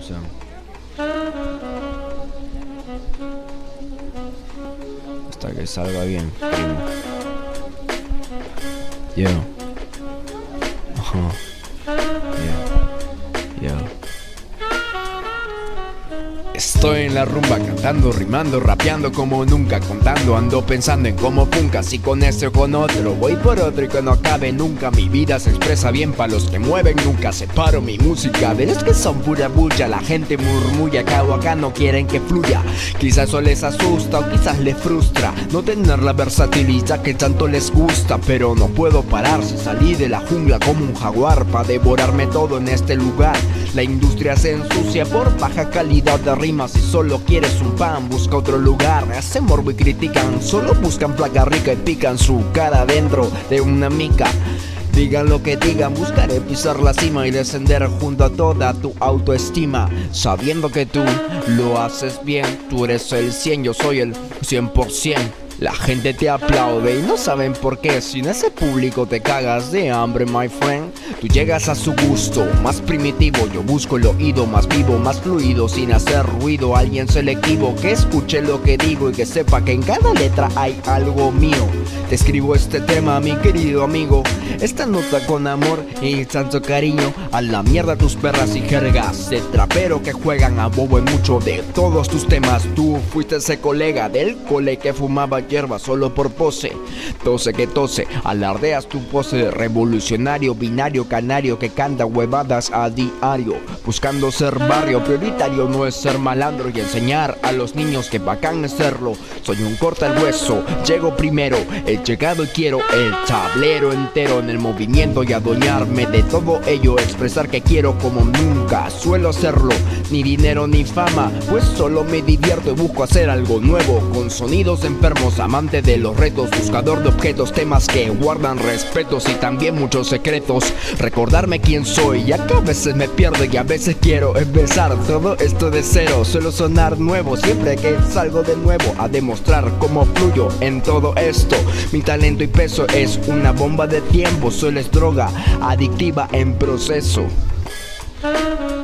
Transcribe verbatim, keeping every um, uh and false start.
sea. Hasta que salga bien, primo. Yo. Ajá. Yeah. Yeah. Estoy en la rumba cantando, rimando, rapeando como nunca, contando, ando pensando en cómo punca, si con este o con otro, voy por otro y que no acabe nunca. Mi vida se expresa bien pa' los que mueven, nunca separo mi música de los que son pura bulla. La gente murmulla que hago acá, no quieren que fluya. Quizás eso les asusta o quizás les frustra no tener la versatilidad que tanto les gusta, pero no puedo parar si salí de la jungla como un jaguar pa' devorarme todo en este lugar. La industria se ensucia por baja calidad de rimas. Si solo quieres un pan, busca otro lugar. Hacen morbo y critican, solo buscan placa rica y pican su cara dentro de una mica. Digan lo que digan, buscaré pisar la cima y descender junto a toda tu autoestima, sabiendo que tú lo haces bien. Tú eres el cien, yo soy el cien por cien. La gente te aplaude y no saben por qué. Si en ese público te cagas de hambre, my friend. Tú llegas a su gusto más primitivo, yo busco el oído más vivo, más fluido, sin hacer ruido. Alguien selectivo que escuche lo que digo y que sepa que en cada letra hay algo mío. Te escribo este tema, mi querido amigo, esta nota con amor y tanto cariño. A la mierda tus perras y jergas de trapero que juegan a bobo en mucho de todos tus temas. Tú fuiste ese colega del cole que fumaba hierba solo por pose, tose que tose, alardeas tu pose de revolucionario, binario, canario que canta huevadas a diario, buscando ser barrio. Prioritario no es ser malandro y enseñar a los niños que bacán es serlo. Soy un corta el hueso, llego primero, he llegado y quiero el tablero entero en el movimiento y adueñarme de todo ello, expresar que quiero como nunca suelo hacerlo. Ni dinero ni fama, pues solo me divierto y busco hacer algo nuevo con sonidos enfermos. Amante de los retos, buscador de objetos, temas que guardan respetos y también muchos secretos. Recordarme quién soy, ya que a veces me pierdo y a veces quiero empezar todo esto de cero. Suelo sonar nuevo siempre que salgo de nuevo a demostrar cómo fluyo en todo esto. Mi talento y peso es una bomba de tiempo, solo es droga adictiva en proceso.